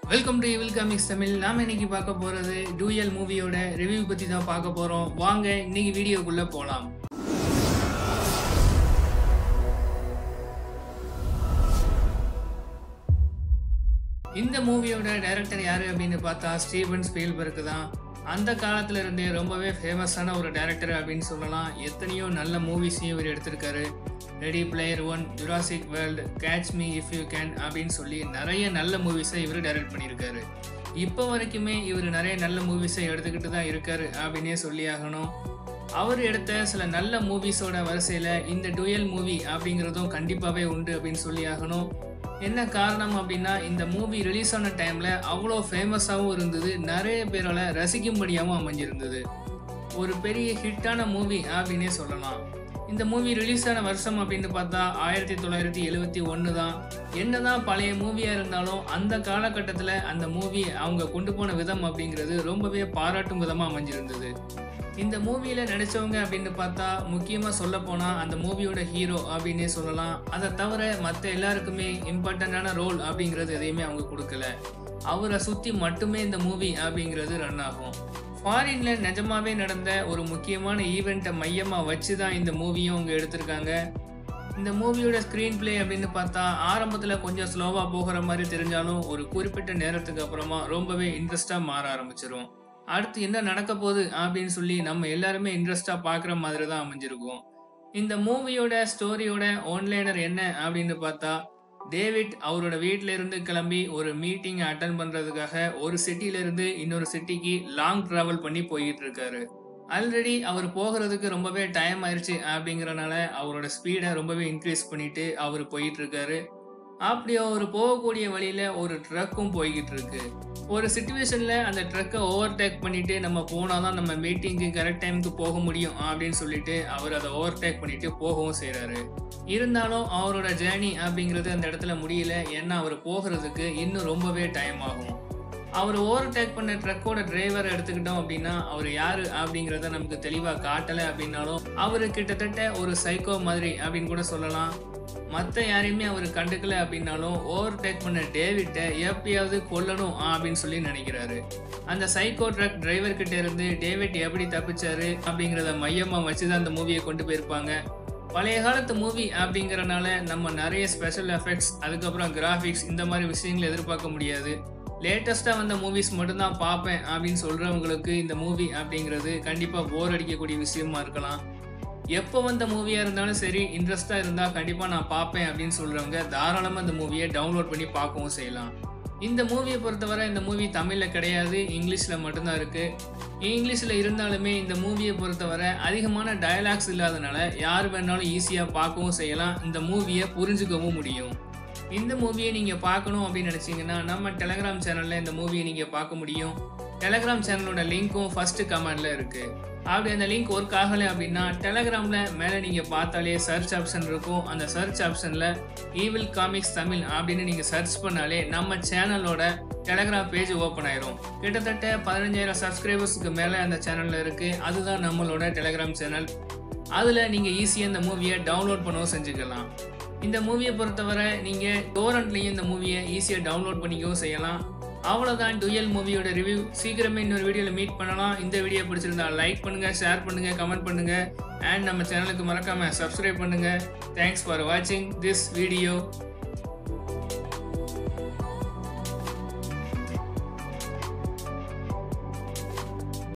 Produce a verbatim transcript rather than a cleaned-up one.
Welcome to வில் comics Tamil. நாம இன்னைக்கு பார்க்க போறது டூயல் மூவியோட ரிவ்யூ பத்தி தான் பார்க்க போறோம். வாங்க இன்னைக்கு வீடியோக்குள்ள போலாம். இந்த மூவியோட டைரக்டர் யாரு அப்படின்னு பார்த்தா ஸ்டீவன் ஸ்பீல்பர்க் தான். அந்த காலத்துல இருந்தே ரொம்பவே ஃபேமஸான ஒரு டைரக்டர் அப்படின்னு சொல்லலாம். எத்தனையோ நல்ல மூவிஸையும் இவர் எடுத்திருக்காரு. Ready player one, Jurassic World, catch me if you can அப்படின்னு சொல்லி நிறைய நல்ல மூவிஸை இவர் டைரக்ட் பண்ணியிருக்காரு. இப்போ வரைக்குமே இவர் நிறைய நல்ல மூவிஸை எடுத்துக்கிட்டு தான் இருக்காரு அப்படின்னே சொல்லி ஆகணும். அவர் எடுத்த சில நல்ல மூவிஸோட வரிசையில் இந்த டூயல் மூவி அப்படிங்கிறதும் கண்டிப்பாகவே உண்டு அப்படின்னு சொல்லி ஆகணும். என்ன காரணம் அப்படின்னா, இந்த மூவி ரிலீஸ் ஆன டைமில் அவ்வளோ ஃபேமஸாகவும் இருந்தது, நிறைய பேரால் ரசிக்கும்படியாகவும் அமைஞ்சிருந்தது. ஒரு பெரிய ஹிட்டான மூவி அப்படின்னே சொல்லலாம். இந்த மூவி ரிலீஸ் ஆன வருஷம் அப்படின்னு பார்த்தா ஆயிரத்தி தொள்ளாயிரத்தி எழுவத்தி ஒன்று தான். என்னதான் பழைய மூவியாக இருந்தாலும் அந்த காலகட்டத்தில் அந்த மூவி அவங்க கொண்டு போன விதம் அப்படிங்கிறது ரொம்பவே பாராட்டும் விதமாக அமைஞ்சிருந்தது. இந்த மூவியில் நடித்தவங்க அப்படின்னு பார்த்தா முக்கியமாக சொல்ல போனால் அந்த மூவியோட ஹீரோ அப்படின்னே சொல்லலாம். அதை தவிர மற்ற எல்லாருக்குமே இம்பார்ட்டண்ட்டான ரோல் அப்படிங்கிறது எதையுமே அவங்க கொடுக்கல. அவரை சுற்றி மட்டுமே இந்த மூவி அப்படிங்கிறது ரன் ஆகும். ஃபாரின்ல நிஜமாவே நடந்த ஒரு முக்கியமான ஈவெண்ட்டை மையமாக வச்சு தான் இந்த மூவியும் அவங்க எடுத்திருக்காங்க. இந்த மூவியோட ஸ்க்ரீன் பிளே அப்படின்னு பார்த்தா ஆரம்பத்தில் கொஞ்சம் ஸ்லோவாக போகிற மாதிரி தெரிஞ்சாலும் ஒரு குறிப்பிட்ட நேரத்துக்கு அப்புறமா ரொம்பவே இன்ட்ரெஸ்டாக மாற ஆரம்பிச்சிடும். அடுத்து என்ன நடக்க போகுது அப்படின்னு சொல்லி நம்ம எல்லாருமே இன்ட்ரெஸ்டாக பார்க்குற மாதிரி தான் அமைஞ்சிருக்கும். இந்த மூவியோட ஸ்டோரியோட ஒன்லைனர் என்ன அப்படின்னு பார்த்தா, டேவிட் அவரோட வீட்டில இருந்து கிளம்பி ஒரு மீட்டிங் அட்டன் பண்றதுக்காக ஒரு சிட்டில இருந்து இன்னொரு சிட்டிக்கு லாங் டிராவல் பண்ணி போயிட்டு இருக்காரு. ஆல்ரெடி அவர் போகிறதுக்கு ரொம்பவே டைம் ஆயிடுச்சு அப்படிங்கறனால அவரோட ஸ்பீடை ரொம்பவே இன்க்ரீஸ் பண்ணிட்டு அவர் போயிட்டு இருக்காரு. அப்படி அவர் போகக்கூடிய வழியில ஒரு ட்ரக்கும் போய்கிட்டு இருக்கு. ஒரு சிச்சுவேஷன்ல அந்த ட்ரக்கை ஓவர்டேக் பண்ணிட்டு நம்ம போனாதான் நம்ம மீட்டிங்க்கு கரெக்ட் டைமுக்கு போக முடியும் அப்படின்னு சொல்லிட்டு அவர் அதை ஓவர்டேக் பண்ணிட்டு போகவும் செய்யறாரு. இருந்தாலும் அவரோட ஜேர்னி அப்படிங்கிறது அந்த இடத்துல முடியல. ஏன்னா அவர் போகிறதுக்கு இன்னும் ரொம்பவே டைம் ஆகும். அவர் ஓவர்டேக் பண்ண ட்ரக்கோட டிரைவரை எடுத்துக்கிட்டோம் அப்படின்னா அவர் யாரு அப்படிங்கிறத நமக்கு தெளிவா காட்டலை அப்படின்னாலும் அவரு கிட்டத்தட்ட ஒரு சைக்கோ மாதிரி அப்படின்னு கூட சொல்லலாம். மற்ற யாரையுமே அவர் கண்டுக்கல அப்படின்னாலும் ஓவர்டேக் பண்ண டேவிட்டை எப்படியாவது கொல்லணும் அப்படின்னு சொல்லி நினைக்கிறாரு. அந்த சைக்கோ ட்ரக் டிரைவர் கிட்ட இருந்து டேவிட் எப்படி தப்பிச்சாரு அப்படிங்கிறத மையமாக வச்சுதான் அந்த மூவியை கொண்டு போயிருப்பாங்க. பழைய காலத்து மூவி அப்படிங்கிறனால நம்ம நிறைய ஸ்பெஷல் எஃபெக்ட்ஸ், அதுக்கப்புறம் கிராஃபிக்ஸ், இந்த மாதிரி விஷயங்களை எதிர்பார்க்க முடியாது. லேட்டஸ்ட்டாக வந்த மூவிஸ் மட்டும்தான் பார்ப்பேன் அப்படின்னு சொல்கிறவங்களுக்கு இந்த மூவி அப்படிங்கிறது கண்டிப்பாக போர் அடிக்கக்கூடிய விஷயமா இருக்கலாம். எப்போ வந்த மூவியாக இருந்தாலும் சரி, இன்ட்ரெஸ்டாக இருந்தால் கண்டிப்பாக நான் பார்ப்பேன் அப்படின்னு சொல்கிறவங்க தாராளமாக இந்த மூவியை டவுன்லோட் பண்ணி பார்க்கவும் செய்யலாம். இந்த மூவியை பொறுத்தவரை இந்த மூவி தமிழில் கிடையாது, இங்கிலீஷில் மட்டும்தான் இருக்குது. இங்கிலீஷில் இருந்தாலுமே இந்த மூவியை பொறுத்தவரை அதிகமான டயலாக்ஸ் இல்லாதனால யார் வேணாலும் ஈஸியாக பார்க்கவும் செய்யலாம், இந்த மூவியை புரிஞ்சுக்கவும் முடியும். இந்த மூவியை நீங்கள் பார்க்கணும் அப்படின்னு நினச்சிங்கன்னா நம்ம டெலகிராம் சேனலில் இந்த மூவியை நீங்கள் பார்க்க முடியும். டெலகிராம் சேனலோட லிங்க்கும் ஃபர்ஸ்ட் கமெண்ட்ல இருக்கு. அப்படி அந்த லிங்க் ஒர்க் ஆகலை அப்படின்னா டெலகிராம்ல மேலே நீங்கள் பார்த்தாலே சர்ச் ஆப்ஷன் இருக்கும். அந்த சர்ச் ஆப்ஷனில் ஈவில் காமிக்ஸ் தமிழ் அப்படின்னு நீங்கள் சர்ச் பண்ணாலே நம்ம சேனலோட டெலகிராம் பேஜ் ஓப்பன் ஆயிரும். கிட்டத்தட்ட பதினஞ்சாயிரம் சப்ஸ்கிரைபர்ஸுக்கு மேலே அந்த சேனலில் இருக்குது. அதுதான் நம்மளோட டெலகிராம் சேனல். அதில் நீங்கள் ஈஸியாக இந்த மூவியை டவுன்லோட் பண்ணவும் செஞ்சுக்கலாம். இந்த மூவியை பொறுத்தவரை நீங்கள் டோரண்ட்லேயும் இந்த மூவியை ஈஸியாக டவுன்லோட் பண்ணிக்கவும் செய்யலாம். அவ்வளோதான் டூயல் மூவியோட ரிவ்யூ. சீக்கிரமே இன்னொரு வீடியோவில் மீட் பண்ணலாம். இந்த வீடியோ பிடிச்சிருந்தா லைக் பண்ணுங்கள், ஷேர் பண்ணுங்கள், கமெண்ட் பண்ணுங்கள், அண்ட் நம்ம சேனலுக்கு மறக்காமல் சப்ஸ்கிரைப் பண்ணுங்கள். தேங்க்ஸ் ஃபார் வாட்சிங் திஸ் வீடியோ.